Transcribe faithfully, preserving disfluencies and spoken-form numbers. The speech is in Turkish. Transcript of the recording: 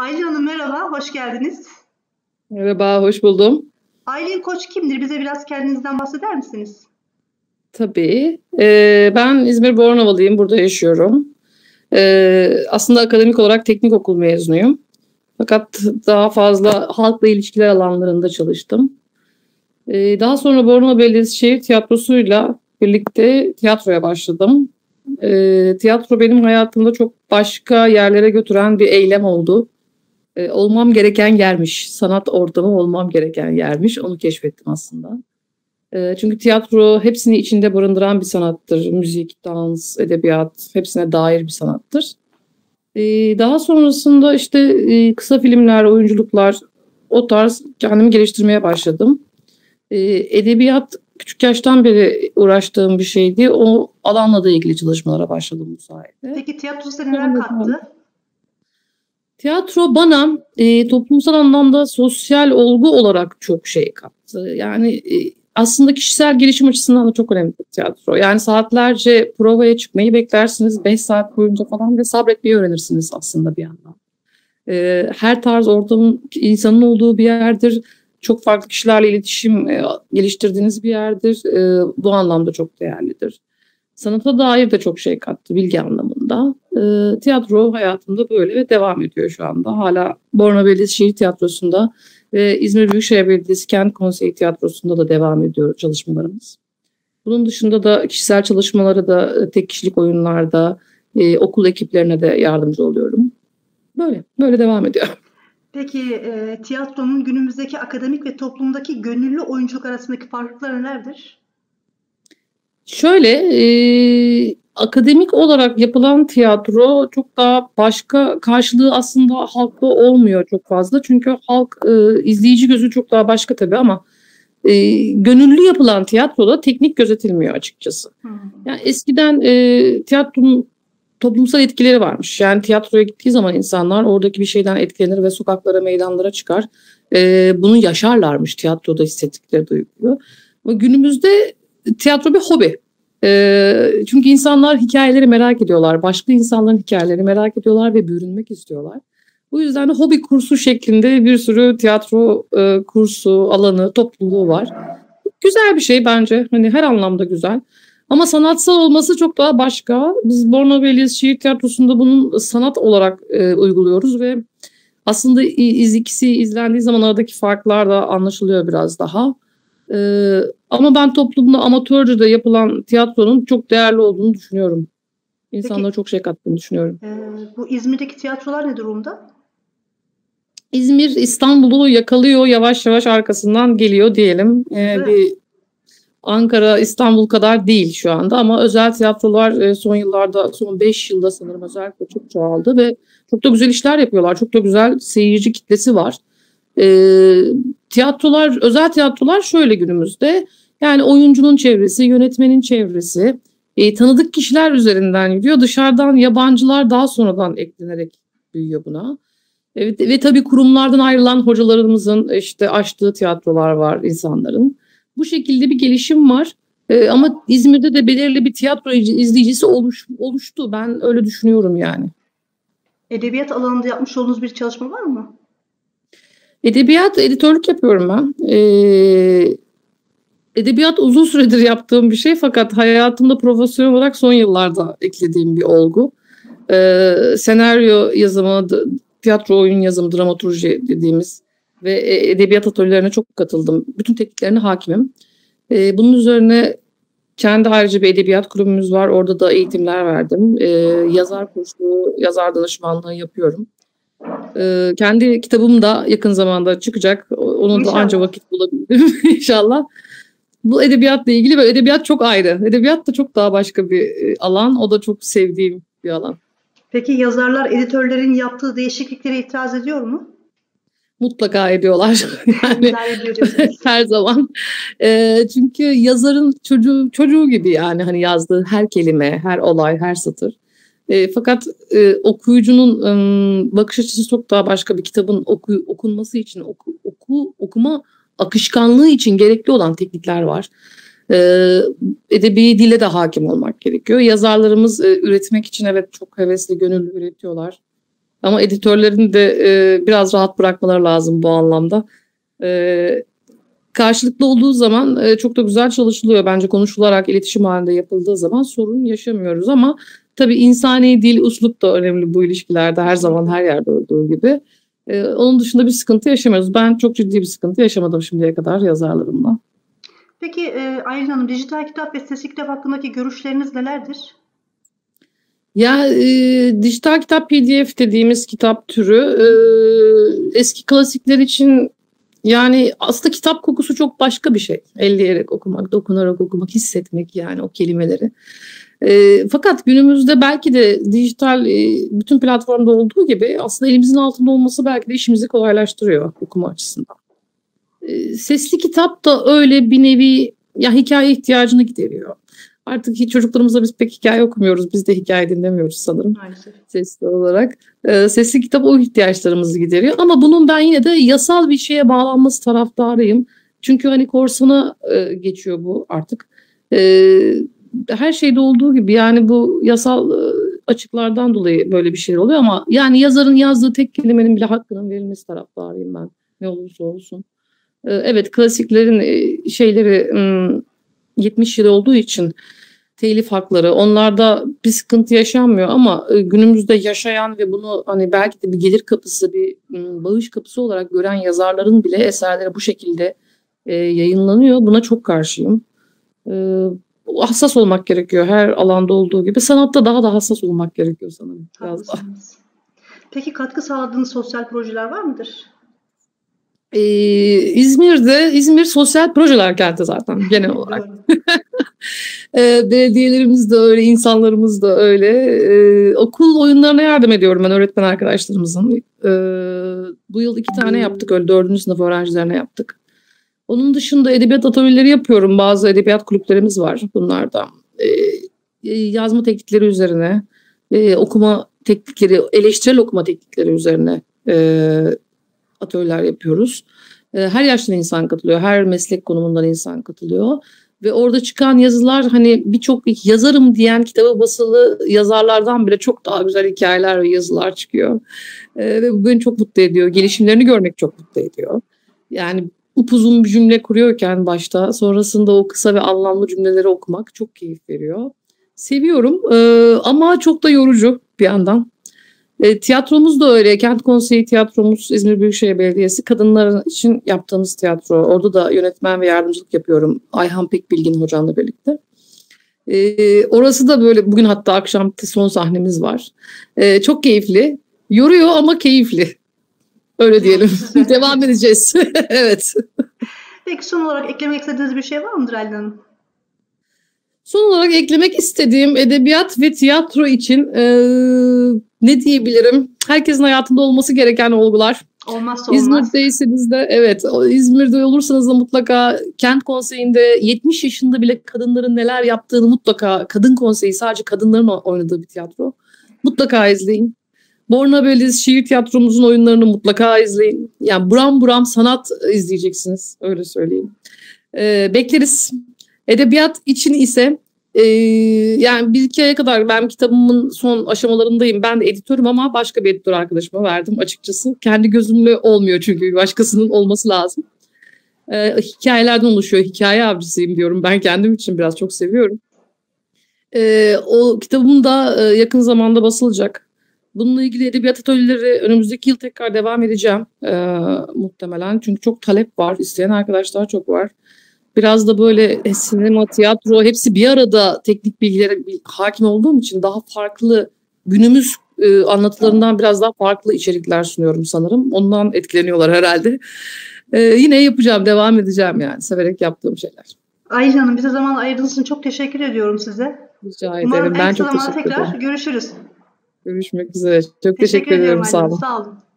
Aylin Hanım merhaba, hoş geldiniz. Merhaba, hoş buldum. Aylin Koç kimdir? Bize biraz kendinizden bahseder misiniz? Tabii. Ee, ben İzmir Bornova'lıyım, burada yaşıyorum. Ee, aslında akademik olarak teknik okul mezunuyum. Fakat daha fazla halkla ilişkiler alanlarında çalıştım. Ee, daha sonra Bornova Belediyesi Şehir Tiyatrosu'yla birlikte tiyatroya başladım. Ee, tiyatro benim hayatımda çok başka yerlere götüren bir eylem oldu. Ee, olmam gereken yermiş, sanat ortamı olmam gereken yermiş, onu keşfettim aslında. Ee, Çünkü tiyatro hepsini içinde barındıran bir sanattır. Müzik, dans, edebiyat hepsine dair bir sanattır. Ee, Daha sonrasında işte e, kısa filmler, oyunculuklar o tarz kendimi geliştirmeye başladım. Ee, Edebiyat küçük yaştan beri uğraştığım bir şeydi. O alanla da ilgili çalışmalara başladım bu sayede. Peki tiyatro size neler kattı? Tiyatro bana e, toplumsal anlamda sosyal olgu olarak çok şey kattı. Yani e, aslında kişisel gelişim açısından da çok önemli tiyatro. Yani saatlerce provaya çıkmayı beklersiniz. Beş saat boyunca falan ve sabretmeyi öğrenirsiniz aslında bir yandan. E, her tarz ortamın insanın olduğu bir yerdir. Çok farklı kişilerle iletişim e, geliştirdiğiniz bir yerdir. E, bu anlamda çok değerlidir. Sanata dair de çok şey kattı bilgi anlamında. E, tiyatro hayatımda böyle ve devam ediyor şu anda. Hala Bornova Belediyesi Şehir Tiyatrosu'nda ve İzmir Büyükşehir Belediyesi Kent Konseyi Tiyatrosu'nda da devam ediyor çalışmalarımız. Bunun dışında da kişisel çalışmaları da tek kişilik oyunlarda, e, okul ekiplerine de yardımcı oluyorum. Böyle, böyle devam ediyor. Peki e, tiyatronun günümüzdeki akademik ve toplumdaki gönüllü oyunculuk arasındaki farklar nelerdir? Şöyle, e, akademik olarak yapılan tiyatro çok daha başka, karşılığı aslında halkta olmuyor çok fazla. Çünkü halk e, izleyici gözü çok daha başka tabii ama e, gönüllü yapılan tiyatroda teknik gözetilmiyor açıkçası. Hmm. Yani eskiden e, tiyatronun toplumsal etkileri varmış. Yani tiyatroya gittiği zaman insanlar oradaki bir şeyden etkilenir ve sokaklara, meydanlara çıkar. E, bunu yaşarlarmış tiyatroda hissettikleri duyguyu. Ama günümüzde tiyatro bir hobi. E, çünkü insanlar hikayeleri merak ediyorlar. Başka insanların hikayeleri merak ediyorlar ve bürünmek istiyorlar. Bu yüzden de hobi kursu şeklinde bir sürü tiyatro e, kursu, alanı, topluluğu var. Güzel bir şey bence. Hani her anlamda güzel. Ama sanatsal olması çok daha başka. Biz Bornova Belediyesi Şehir Tiyatrosu'nda bunun sanat olarak e, uyguluyoruz ve aslında iz, ikisi izlendiği zaman aradaki farklar da anlaşılıyor biraz daha. Ee, ama ben toplumda amatörce de yapılan tiyatronun çok değerli olduğunu düşünüyorum. İnsanlara Peki çok şey kattığını düşünüyorum. e, bu İzmir'deki tiyatrolar ne durumda? İzmir İstanbul'u yakalıyor, yavaş yavaş arkasından geliyor diyelim. Ee, Evet. bir Ankara, İstanbul kadar değil şu anda ama özel tiyatrolar e, son yıllarda, son beş yılda sanırım özellikle çok çoğaldı ve çok da güzel işler yapıyorlar. Çok da güzel seyirci kitlesi var. E, tiyatrolar, özel tiyatrolar şöyle günümüzde, yani oyuncunun çevresi, yönetmenin çevresi, e, tanıdık kişiler üzerinden yürüyor. Dışarıdan yabancılar daha sonradan eklenerek büyüyor buna. Evet, ve tabii kurumlardan ayrılan hocalarımızın işte açtığı tiyatrolar var insanların. Bu şekilde bir gelişim var. Ee, ama İzmir'de de belirli bir tiyatro izleyicisi oluş, oluştu. Ben öyle düşünüyorum yani. Edebiyat alanında yapmış olduğunuz bir çalışma var mı? Edebiyat editörlük yapıyorum ben. Ee, edebiyat uzun süredir yaptığım bir şey fakat hayatımda profesyonel olarak son yıllarda eklediğim bir olgu. Ee, senaryo yazımı, tiyatro oyun yazımı, dramaturji dediğimiz ve edebiyat atölyelerine çok katıldım. Bütün tekniklerine hakimim. Ee, bunun üzerine kendi ayrıca bir edebiyat kulübümüz var. Orada da eğitimler verdim. Ee, yazar kurslu, yazar danışmanlığı yapıyorum. Ee, kendi kitabım da yakın zamanda çıkacak. Onu da İnşallah. anca vakit bulabilirim inşallah. Bu edebiyatla ilgili ve edebiyat çok ayrı. Edebiyat da çok daha başka bir alan. O da çok sevdiğim bir alan. Peki yazarlar editörlerin yaptığı değişikliklere itiraz ediyor mu? Mutlaka ediyorlar. Yani İdare ediyor diyorsunuz. her zaman. E, çünkü yazarın çocuğu çocuğu gibi, yani hani yazdığı her kelime, her olay, her satır. E, fakat e, okuyucunun e, bakış açısı çok daha başka. Bir kitabın oku, okunması için, oku, oku, okuma akışkanlığı için gerekli olan teknikler var. E, edebi dile de hakim olmak gerekiyor. Yazarlarımız e, üretmek için evet çok hevesli, gönüllü üretiyorlar. Ama editörlerin de e, biraz rahat bırakmaları lazım bu anlamda. E, karşılıklı olduğu zaman e, çok da güzel çalışılıyor. Bence konuşularak iletişim halinde yapıldığı zaman sorun yaşamıyoruz. Ama tabii insani dil, üslup da önemli bu ilişkilerde, her zaman her yerde olduğu gibi. E, onun dışında bir sıkıntı yaşamıyoruz. Ben çok ciddi bir sıkıntı yaşamadım şimdiye kadar yazarlarımla. Peki e, Aylin Hanım, dijital kitap ve sesli kitap hakkındaki görüşleriniz nelerdir? Ya e, dijital kitap P D F dediğimiz kitap türü e, eski klasikler için, yani aslında kitap kokusu çok başka bir şey. Elleyerek okumak, dokunarak okumak, hissetmek, yani o kelimeleri. E, fakat günümüzde belki de dijital e, bütün platformda olduğu gibi aslında elimizin altında olması belki de işimizi kolaylaştırıyor okuma açısından. E, sesli kitap da öyle bir nevi, ya hikaye ihtiyacını gideriyor. Artık hiç çocuklarımızla biz pek hikaye okumuyoruz. Biz de hikaye dinlemiyoruz sanırım. Maalesef. Sesli olarak. Ee, sesli kitap o ihtiyaçlarımızı gideriyor. Ama bunun ben yine de yasal bir şeye bağlanması taraftarıyım. Çünkü hani korsana e, geçiyor bu artık. Ee, her şeyde olduğu gibi, yani bu yasal e, açıklardan dolayı böyle bir şey oluyor ama yani yazarın yazdığı tek kelimenin bile hakkının verilmesi taraftarıyım ben. Ne olursa olsun. Ee, evet, klasiklerin e, şeyleri m, yetmiş yıl olduğu için telif hakları, onlarda bir sıkıntı yaşanmıyor ama e, günümüzde yaşayan ve bunu hani belki de bir gelir kapısı, bir m, bağış kapısı olarak gören yazarların bile eserleri bu şekilde e, yayınlanıyor. Buna çok karşıyım. E, hassas olmak gerekiyor, her alanda olduğu gibi. Sanatta daha da hassas olmak gerekiyor sanırım. Biraz daha. Haklısınız. Peki katkı sağladığınız sosyal projeler var mıdır? Ee, İzmir'de, İzmir sosyal projeler kenti zaten genel olarak. e, belediyelerimiz de öyle, insanlarımız da öyle. E, okul oyunlarına yardım ediyorum ben öğretmen arkadaşlarımızın. E, bu yıl iki tane yaptık, öyle dördüncü sınıf öğrencilerine yaptık. Onun dışında edebiyat atölyeleri yapıyorum. Bazı edebiyat kulüplerimiz var bunlardan. E, yazma teknikleri üzerine, e, okuma teknikleri, eleştirel okuma teknikleri üzerine e, atölyeler yapıyoruz. Her yaştan insan katılıyor, her meslek konumundan insan katılıyor ve orada çıkan yazılar, hani birçok yazarım diyen kitabı basılı yazarlardan bile çok daha güzel hikayeler ve yazılar çıkıyor. Ve bu beni çok mutlu ediyor. Gelişimlerini görmek çok mutlu ediyor. Yani upuzun bir cümle kuruyorken başta, sonrasında o kısa ve anlamlı cümleleri okumak çok keyif veriyor. Seviyorum ama çok da yorucu bir yandan. E, tiyatromuz da öyle. Kent Konseyi tiyatromuz, İzmir Büyükşehir Belediyesi, kadınlar için yaptığımız tiyatro. Orada da yönetmen ve yardımcılık yapıyorum. Ayhan Pekbilgin hocamla birlikte. E, orası da böyle, bugün hatta akşam son sahnemiz var. E, çok keyifli. Yoruyor ama keyifli. Öyle diyelim. Devam edeceğiz. Evet. Peki son olarak eklemek istediğiniz bir şey var mıdır Aylin Hanım? Son olarak eklemek istediğim, edebiyat ve tiyatro için e, ne diyebilirim? Herkesin hayatında olması gereken olgular. Olmazsa olmaz. İzmir'deyseniz de, evet, İzmir'de olursanız da mutlaka Kent Konseyi'nde yetmiş yaşında bile kadınların neler yaptığını mutlaka, Kadın Konseyi sadece kadınların oynadığı bir tiyatro. Mutlaka izleyin. Borna Belediyesi Şiir Tiyatromuzun oyunlarını mutlaka izleyin. Yani buram buram sanat izleyeceksiniz, öyle söyleyeyim. E, bekleriz. Edebiyat için ise e, yani bir iki aya kadar ben kitabımın son aşamalarındayım. Ben de editörüm ama başka bir editör arkadaşıma verdim açıkçası. Kendi gözümle olmuyor çünkü başkasının olması lazım. E, hikayelerden oluşuyor. Hikaye avcısıyım diyorum. Ben kendim için biraz çok seviyorum. E, o kitabım da e, yakın zamanda basılacak. Bununla ilgili edebiyat atölyeleri önümüzdeki yıl tekrar devam edeceğim e, muhtemelen. Çünkü çok talep var. İsteyen arkadaşlar çok var. Biraz da böyle sinema, tiyatro hepsi bir arada teknik bilgilere hakim olduğum için daha farklı, günümüz e, anlatılarından biraz daha farklı içerikler sunuyorum sanırım. Ondan etkileniyorlar herhalde. E, yine yapacağım, devam edeceğim yani. Severek yaptığım şeyler. Aylin Hanım, bize zaman ayırdığınız için çok teşekkür ediyorum size. Rica ederim. Umarım ben en çok kısa zamanda teşekkür ederim. tekrar görüşürüz. Görüşmek üzere. Çok teşekkür, Teşekkür ediyorum. ediyorum Sağ Aylin olun. Hanım. Sağ olun.